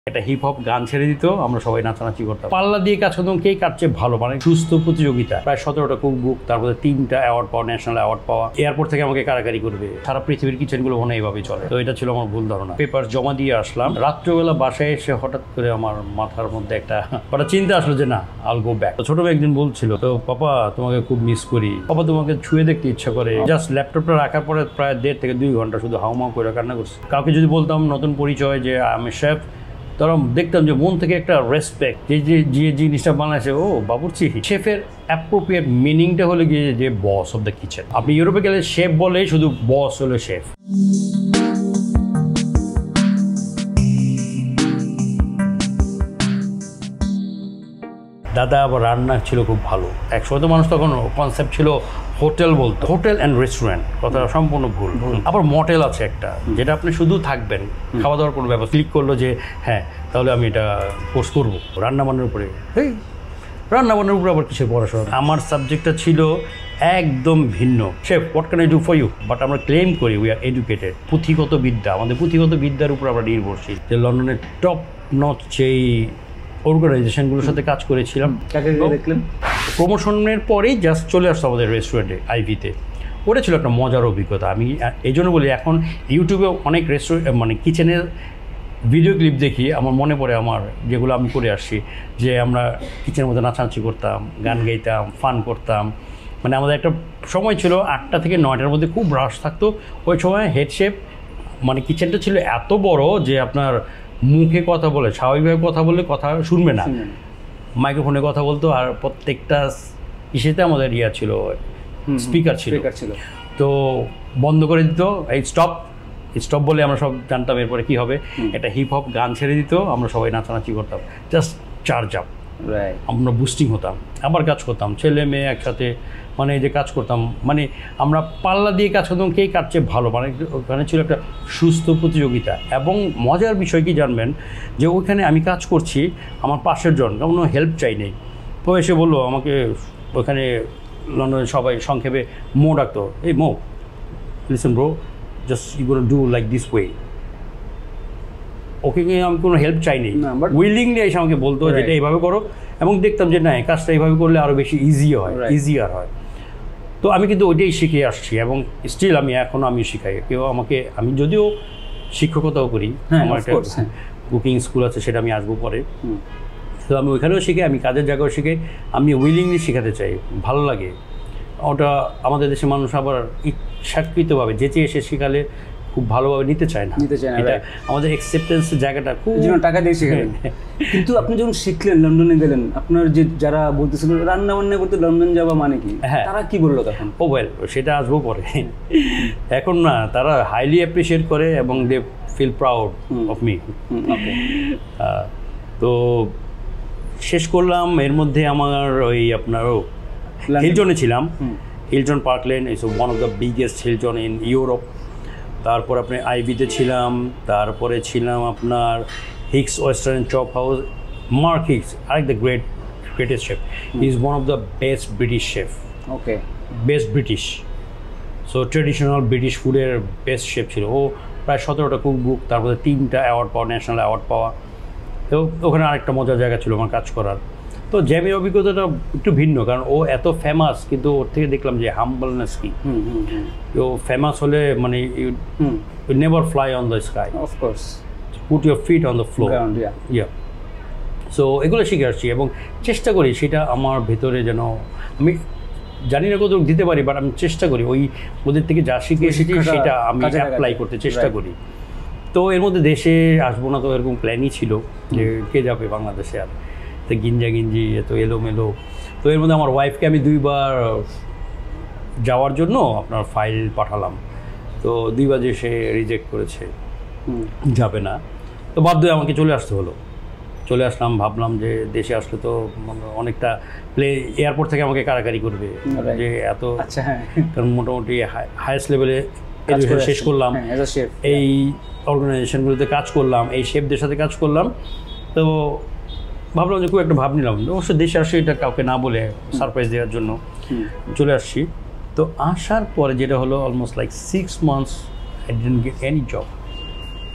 একটা hip hop গান ছেড়ে দিত, আমরা সবাই নাচানাচি করতাম। পাল্লা দিয়ে কাজ করতাম কে কার চেয়ে ভালো, মানে সুস্থ প্রতিযোগিতা। প্রায় 17টা কুক বুক, তারপরে 3টা অ্যাওয়ার্ড পাওয়া, ন্যাশনাল অ্যাওয়ার্ড পাওয়া। এয়ারপোর্ট থেকে আমাকে কারাকারি করবে, সারা পৃথিবীর কিচেনগুলো মনে এইভাবেই চলে। তো এটা ছিল আমার ভুল ধারণা। পেপার জমা দিয়ে আসলাম, রাত্রেবেলা বাসায় এসে হঠাৎ করে আমার মাথার মধ্যে একটা চিন্তা আসলো যে না, আল গো ব্যাক। ছোট ভাই একদিন বলছিল, তো পাপা তোমাকে খুব মিস করি, পাপা তোমাকে ছুঁয়ে দেখতে ইচ্ছা করে। জাস্ট ল্যাপটপটা রাখার পরে প্রায় 1.5 থেকে 2 ঘন্টা শুধু হাউমাউ করে কান্না করছি। কাউকে যদি বলতাম নতুন পরিচয় যে আমি শেফ, তখন দেখতাম যে মন থেকে একটা রেসপেক্ট, যে জিনিসটা বানাইছে, ও বাবুর্চি। শেফের অ্যাপ্রোপ্রিয়েট মিনিংটা হলো গিয়ে যে বস অফ দ্য কিচেন। আপনি ইউরোপে গেলে শেফ বলে শুধু বস হলো শেফ। দাদা আবার রান্না ছিল খুব ভালো। একসময় তো মানুষ তখন কনসেপ্ট ছিল হোটেল বলতো, হোটেল অ্যান্ড রেস্টুরেন্ট, কথা সম্পূর্ণ ভুল। আবার মটেল আছে একটা, যেটা আপনি শুধু থাকবেন, খাওয়া দাওয়ার কোনো ব্যবস্থা। ক্লিক করলো যে হ্যাঁ তাহলে আমি এটা কোর্স করবো রান্নাবান্নার উপরে। রান্নাবান্নার উপরে আবার কিসের পড়াশোনা? আমার সাবজেক্টটা ছিল একদম ভিন্ন। Chef, what can I do for you? But আমরা ক্লেম করি উই আর এডুকেটেড। পুঁথিগত বিদ্যা, আমাদের পুঁথিগত বিদ্যার উপর আমরা নির্ভরশীল। যে লন্ডনের টপ নচ যেই অর্গানাইজেশনগুলোর সাথে কাজ করেছিলাম। দেখলেন প্রমোশনের পরেই জাস্ট চলে আসতো আমাদের রেস্টুরেন্টে, আইভিতে। ওটা ছিল একটা মজার অভিজ্ঞতা। আমি এই জন্য বলি, এখন ইউটিউবে অনেক রেস্টুরেন্ট মানে কিচেনের ভিডিও ক্লিপ দেখি, আমার মনে পড়ে আমার যেগুলো আমি করে আসছি, যে আমরা কিচেনের মধ্যে নাচানাচি করতাম, গান গাইতাম, ফান করতাম। মানে আমাদের একটা সময় ছিল 8টা থেকে 9টার মধ্যে খুব রাশ থাকতো। ওই সময় হেড শেফ, মানে কিচেনটা ছিল এত বড় যে আপনার মুখে কথা বলে, স্বাভাবিকভাবে কথা বললে কথা শুনবে না, মাইক্রোফোনে কথা বলতো। আর প্রত্যেকটা ইসেতে আমাদের ছিল, স্পিকার ছিল। তো বন্ধ করে দিত, এই স্টপ স্টপ বলে আমরা সব জানতাম এরপরে কী হবে। একটা হিপ হপ গান ছেড়ে দিত, আমরা সবাই নাচানাচি করতাম, জাস্ট চার্জ আপ। আমরা বুস্টিং হতাম, আবার কাজ করতাম, ছেলে মেয়ে একসাথে, মানে এই যে কাজ করতাম, মানে আমরা পাল্লা দিয়ে কাজ করতাম কে কার চেয়ে ভালো। মানে ওখানে ছিল একটা সুস্থ প্রতিযোগিতা। এবং মজার বিষয় কি জানবেন, যে ওইখানে আমি কাজ করছি, আমার পাশের জন কোনো হেল্প চাই নেই। তো এসে বললো আমাকে, ওখানে লন্ডনে সবাই সংক্ষেপে মো ডাকতো, এই Mo, listen bro, just you gonna do like this way. Okay আমি কোনো হেল্প চাইনি, উইলিংলি এসে আমাকে বলতো যেটা এইভাবে করো, এবং দেখতাম যে না, কাজটা এইভাবে করলে আরও বেশি ইজিয়ার হয়। তো আমি কিন্তু ওইটাই শিখে আসছি, এবং স্টিল আমি শিখাই কেউ আমাকে। আমি যদিও শিক্ষকতাও করি, আমার একটা কুকিং স্কুল আছে, সেটা আমি আসবো পরে। তো আমি ওইখানেও শিখে, আমি কাজের জায়গাও শিখে, আমি উইলিংলি শেখাতে চাই, ভালো লাগে ওটা। আমাদের দেশের মানুষ আবার ইচ্ছাকৃতভাবে যেচে এসে শেখালে খুব ভালোভাবে নিতে চায় না। এটা আমাদের অ্যাকসেপ্টেন্সের জায়গাটা খুব, টাকা দিয়ে শেখালেন। কিন্তু আপনি যখন শিখলেন, লন্ডনে গেলেন, আপনার যে যারা বলতেছিল রান্না বান্না করতে লন্ডন যাওয়া মানে কি, হ্যাঁ তারা কি বললো তখন? ও ওয়েল, সেটা আসবো পরে। এখন না, তারা হাইলি অ্যাপ্রিসিয়েট করে এবং they feel proud of me. তো শেষ করলাম, এর মধ্যে আমার ওই আপনারও হিলটনে ছিলাম, Hilton Parkland is one of the biggest Hilton in Europe. তারপর আপনি আইভিতে ছিলাম, তারপরে ছিলাম আপনার Hicks western chop house. Mark Hicks, আরেক the greatest chef, he is one of the best British chef. Okay, best British, so traditional British ফুডের best chef ছিল ও। প্রায় 17টা কুক বুক, তারপরে 3টা অ্যাওয়ার্ড পাওয়া, ন্যাশনাল অ্যাওয়ার্ড পাওয়া। তো ওখানে আরেকটা মজার জায়গা ছিল আমার কাজ করার। তো জ্যামের অভিজ্ঞতাটা একটু ভিন্ন, কারণ ও এত ফেমাস, কিন্তু ওর থেকে দেখলাম যে হাম্বলনেস কি। তো ফেমাস হলে মানে you never fly on the sky, of course put your feet on the floor. So এগুলো শিখে আসছি এবং চেষ্টা করি সেটা আমার ভেতরে যেন, আমি জানি না কত দিতে পারি, বাট আমি চেষ্টা করি ওই ওদের থেকে যা শিখে এসেছি সেটা আমি অ্যাপ্লাই করতে চেষ্টা করি। তো এর মধ্যে দেশে আসবো না, তো এরকম প্ল্যানই ছিল যে কে যাবে বাংলাদেশে, আর তো গিঞ্জি এত এলোমেলো। তো এর মধ্যে আমার ওয়াইফকে আমি 2বার যাওয়ার জন্য আপনার ফাইল পাঠালাম, তো 2বার যে সে রিজেক্ট করেছে, যাবে না। তো বাধ্য হয়ে আমাকে চলে আসতে হলো। চলে আসলাম, ভাবলাম যে দেশে আসলে তো অনেকটা এয়ারপোর্ট থেকে আমাকে কারাকারি করবে যে এত, কারণ মোটামুটি হাইয়েস্ট লেভেলে এডুকেশন শেষ করলাম, এই অর্গানাইজেশনগুলোতে কাজ করলাম, এই শেফদের সাথে কাজ করলাম। তো ভাবলাম যে খুব একটা ভাব নিলাম, অবশ্যই দেশে আসছি এটা কাউকে না বলে সারপ্রাইজ দেওয়ার জন্য চলে আসছি। তো আসার পরে যেটা হলো, almost like 6 months I didn't get any job.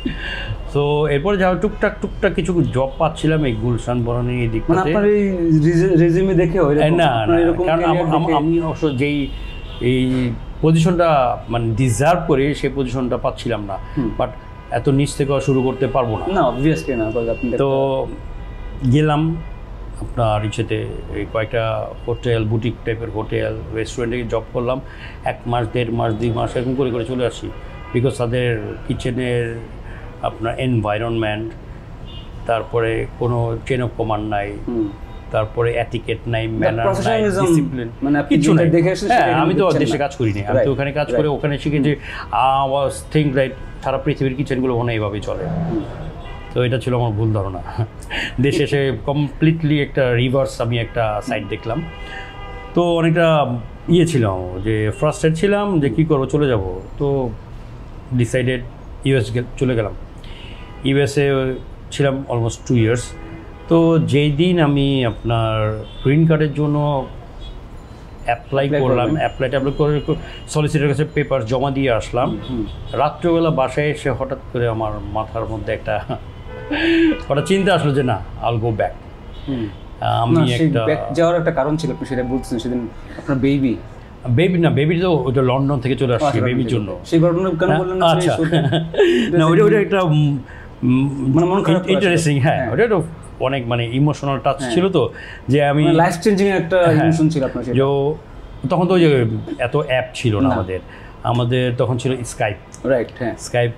তো এরপরে যা টুকটাক টুকটাক কিছু জব পাচ্ছিলাম এই গুলশান বনানী এই মানে দিকটাতে। আপনার এই রেজিউমে দেখে না কারণ আমি অবশ্য যেই এই পজিশনটা মানে ডিজার্ভ করে সেই পজিশনটা পাচ্ছিলাম না, বাট এত নিচ থেকে শুরু করতে পারবো না। না অবভিয়াসলি না। তো গেলাম আপনার ইচ্ছেতে এই কয়েকটা হোটেল, বুটিক টাইপের হোটেল, রেস্টুরেন্টে জব করলাম 1 মাস 1.5 মাস 2 মাস এরকম করে করে চলে আসি। বিকজ তাদের কিচেনের আপনার এনভায়রনমেন্ট, তারপরে কোনো চেন অফ কমান্ড নাই, তারপরে এটিকেট নাই, ম্যানার নাই, ডিসিপ্লিন কিছু নাই। হ্যাঁ আমি তো দেশে কাজ করিনি, আমি তো ওখানে কাজ করে ওখানে শিখেছি। ওয়াজ থিঙ্ক লাইক সারা পৃথিবীর কিচেনগুলো ওখানে এইভাবেই চলে। তো এটা ছিল আমার ভুল ধারণা। দেশে এসে কমপ্লিটলি একটা রিভার্স আমি একটা সাইড দেখলাম। তো অনেকটা ছিলাম যে ফ্রাস্ট্রেট ছিলাম যে কী করবো, চলে যাব। তো ডিসাইডেড ইউএস চলে গেলাম। ইউএসএ ছিলাম অলমোস্ট 2 ইয়ার্স। তো যেই দিন আমি আপনার গ্রিন কার্ডের জন্য অ্যাপ্লাই করলাম, অ্যাপ্লাই করে সলিসিটারের কাছে পেপার জমা দিয়ে আসলাম, রাত্রেবেলা বাসায় এসে হঠাৎ করে আমার মাথার মধ্যে একটা হঠাৎ চিন্তা আসলো যে না, আইল গো ব্যাক। আমি একটা যাওয়ার একটা কারণ ছিল, আপনি সেটা বলছেন সেদিন আপনার বেবি না, বেবি তো ওটা লন্ডন থেকে চলে আসছে বেবির জন্য। সেই ঘটনা কেন বললেন? আচ্ছা না, ওটা একটা মানে মন খারাপ, ইন্টারেস্টিং। হ্যাঁ ওটা তো অনেক মানে ইমোশনাল টাচ ছিল, তো যে আমি লাইফ চেঞ্জিং একটা ইমোশন ছিল আপনার। যে তখন তো যে এত অ্যাপ ছিল না আমাদের তখন ছিল স্কাইপ। রাইট, হ্যাঁ স্কাইপ,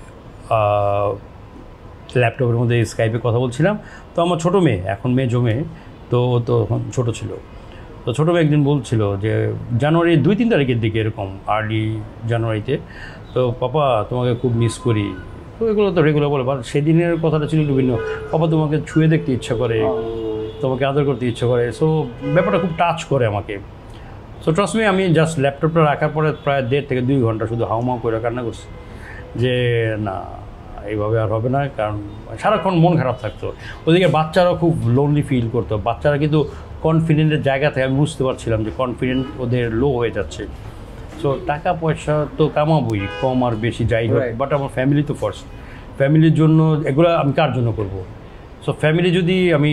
ল্যাপটপের মধ্যে স্কাইপে কথা বলছিলাম। তো আমার ছোটো মেয়ে, এখন মেয়ে জমে, তো তখন ছোটো ছিল। তো ছোটো মেয়ে একদিন বলছিল যে জানুয়ারি 2-3 তারিখের দিকে, এরকম আর্লি জানুয়ারিতে, তো পাপা তোমাকে খুব মিস করি। তো এগুলো তো রেগুলার বলে, বাট সেদিনের কথাটা ছিল বিভিন্ন, পাপা তোমাকে ছুঁয়ে দেখতে ইচ্ছা করে, তোমাকে আদর করতে ইচ্ছা করে। সো ব্যাপারটা খুব টাচ করে আমাকে। সো ট্রাস্ট মি, আমি জাস্ট ল্যাপটপটা রাখার পরে প্রায় 1.5 থেকে 2 ঘন্টা শুধু হাউমাউ করে কান্না করছি যে না, এইভাবে আর হবে না। কারণ সারাক্ষণ মন খারাপ থাকতো। ওদিকে বাচ্চারাও খুব লোনলি ফিল করতো। বাচ্চারা কিন্তু কনফিডেন্টের জায়গা থেকে আমি বুঝতে পারছিলাম যে কনফিডেন্ট ওদের লো হয়ে যাচ্ছে। সো টাকা পয়সা তো কামাবোই, কম আর বেশি যাই হোক, বাট আমার ফ্যামিলি তো ফার্স্ট। ফ্যামিলির জন্য এগুলো আমি কার জন্য করব? সো ফ্যামিলি যদি আমি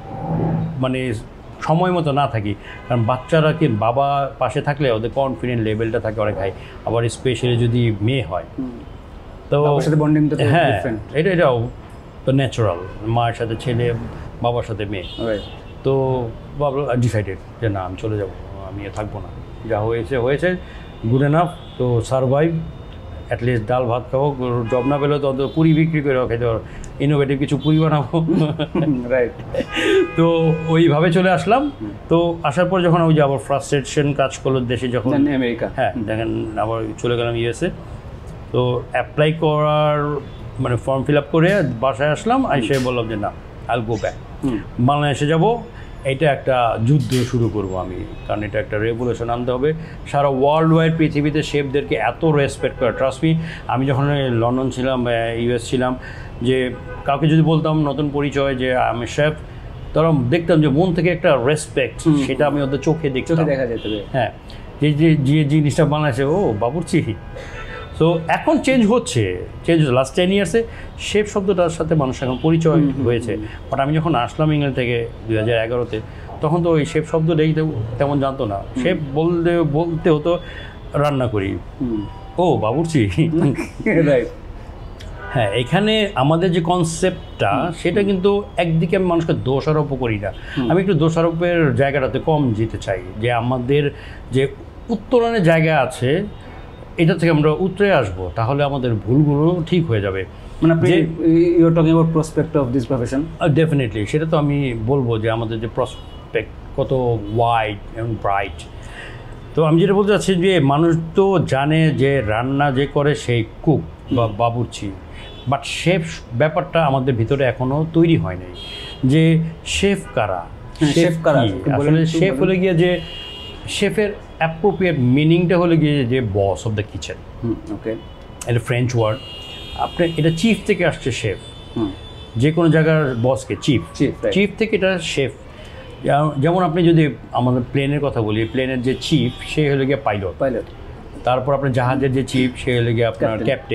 মানে সময় মতো না থাকি, কারণ বাচ্চারা কি বাবা পাশে থাকলে ওদের কনফিডেন্ট লেভেলটা থাকে অনেক হাই, আবার স্পেশালি যদি মেয়ে হয় তো হ্যাঁ এটাও তো ন্যাচারাল, মায়ের সাথে ছেলে, বাবার সাথে মেয়ে। তো বাবা ডিসাইডেড যে না, আমি চলে যাব, আমি থাকবো না, যা হয়েছে গুড এনাফ। তো সারভাইভ, অ্যাটলিস্ট ডাল ভাত খাবো, জব না পেলেও তো অন্তত পুরি বিক্রি করে খেতে পারো, ইনোভেটিভ কিছু পুরি বানাবো। রাইট। তো ওইভাবে চলে আসলাম। তো আসার পর যখন ওই যে আবার ফ্রাস্ট্রেশন কাজ করলো দেশে, যখন আমেরিকা, হ্যাঁ দেখেন আবার চলে গেলাম ইউএসএ। তো অ্যাপ্লাই করার মানে ফর্ম ফিল আপ করে বাসায় আসলাম, এসে বললাম যে না, আইল গো ব্যাক, বাংলাদেশে যাব। এটা একটা যুদ্ধ শুরু করব আমি, কারণ এটা একটা রেভলিউশন আনতে হবে। সারা ওয়ার্ল্ড ওয়াইড পৃথিবীতে শেফদেরকে এত রেসপেক্ট করে, ট্রাস্ট মি। আমি যখন লন্ডন ছিলাম, ইউএস ছিলাম, যে কাউকে যদি বলতাম নতুন পরিচয় যে আমি শেফ, তারা দেখতাম যে মন থেকে একটা রেসপেক্ট, সেটা আমি ওদের চোখে দেখতাম, দেখা যেত। হ্যাঁ, যে জিনিসটা বাংলাদেশে ও বাবুর্চি। সো এখন চেঞ্জ হচ্ছে লাস্ট 10 ইয়ার্সে শেফ শব্দটার সাথে মানুষ এখন পরিচয় হয়েছে। বাট আমি যখন আসলাম ইংল্যান্ড থেকে 2011-তে, তখন তো ওই শেফ শব্দটাই তেমন জানতো না। শেফ বলতে হতো রান্না করি, ও বাবুর্চি। হ্যাঁ, এখানে আমাদের যে কনসেপ্টটা, সেটা কিন্তু একদিকে আমি মানুষকে দোষারোপ করি না, আমি একটু দোষারোপের জায়গাটাতে কম যেতে চাই, যে আমাদের যে উত্তরণের জায়গা আছে এটা থেকে আমরা উতরে আসবো, তাহলে আমাদের ভুলগুলো ঠিক হয়ে যাবে। মানে আপনি you are talking about prospect of this profession. Definitely, সেটা তো আমি বলবো যে আমাদের যে প্রসপেক্ট কত ওয়াইড এবং ব্রাইট। তো আমি যেটা বলতে চাচ্ছি যে মানুষ তো জানে যে রান্না যে করে সেই কুক বা বাবুর্চি, বাট শেফ ব্যাপারটা আমাদের ভিতরে এখনও তৈরি হয় নাই, যে শেফ কারা। আসলে শেফ হলে গিয়ে যে শেফের অ্যাপ্রোপ্রিয়েট মিনিংটা হলে গিয়ে যে boss of the kitchen. Okay, এটা ফ্রেঞ্চ ওয়ার্ড। আপনি এটা চিফ থেকে আসছে শেফ, যে কোনো জায়গার বসকে চিফ থেকে এটা শেফ। যেমন আপনি যদি আমাদের প্লেনের কথা বলি, প্লেনের যে চিফ সে হলে গিয়ে পাইলট। তারপর আপনার জাহাজের যে চিফ সে হলে গিয়ে আপনার ক্যাপ্টেন।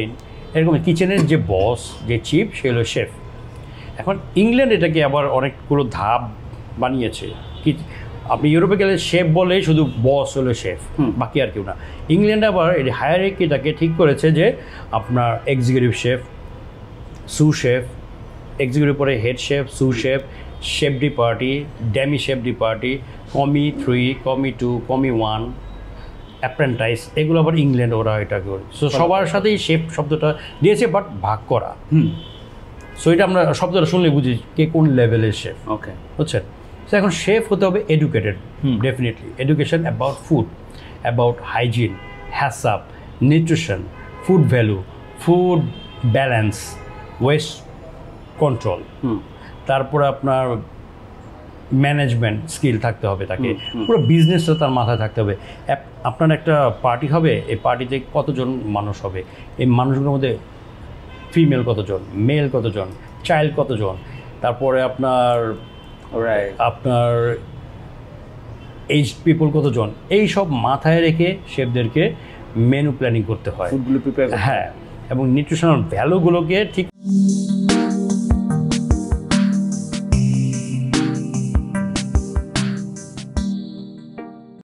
এরকম কিচেনের যে বস, যে চিফ, সে হলো শেফ। এখন ইংল্যান্ড এটাকে আবার অনেকগুলো ধাপ বানিয়েছে। কি আপনি ইউরোপে গেলে শেফ বলেই শুধু বস হলো শেফ, বাকি আর কেউ না। ইংল্যান্ডে আবার এই হায়ারার্কিটাকে ঠিক করেছে যে আপনার executive chef, sous chef, executive পরে head chef, sous chef, chef de partie, demi chef de partie, commis 3, কমি 2, কমি 1, অ্যাপ্রেন্টাইজ, এগুলো আবার ইংল্যান্ড ওরা এটা করে। সো সবার সাথেই শেফ শব্দটা দিয়েছে, বাট ভাগ করা। সো এটা আমরা শব্দটা শুনলে বুঝি কে কোন লেভেলের শেফ। ওকে, বুঝছেন? সো এখন শেফ হতে হবে educated, definitely education about food, about hygiene, HACCP, nutrition, food value, food balance, waste control, তারপরে আপনার ম্যানেজমেন্ট স্কিল থাকতে হবে তাকে, পুরো বিজনেসটা তার মাথায় থাকতে হবে। আপনার একটা পার্টি হবে, এই পার্টিতে কতজন মানুষ হবে, এই মানুষগুলোর মধ্যে ফিমেল কতজন, মেল কতজন, চাইল্ড কতজন, তারপরে আপনার এইজ পিপল কতজন, এই সব মাথায় রেখে শেফদেরকে মেনু প্ল্যানিং করতে হয়। ফুডগুলো প্রিপেয়ার, হ্যাঁ, এবং নিউট্রিশনাল ভ্যালুগুলোকে ঠিক